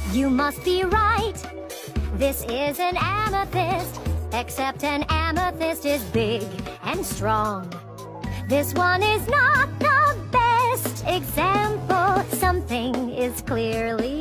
You must be right. This is an amethyst, except an amethyst is big and strong. This one is not the best example. Something is clearly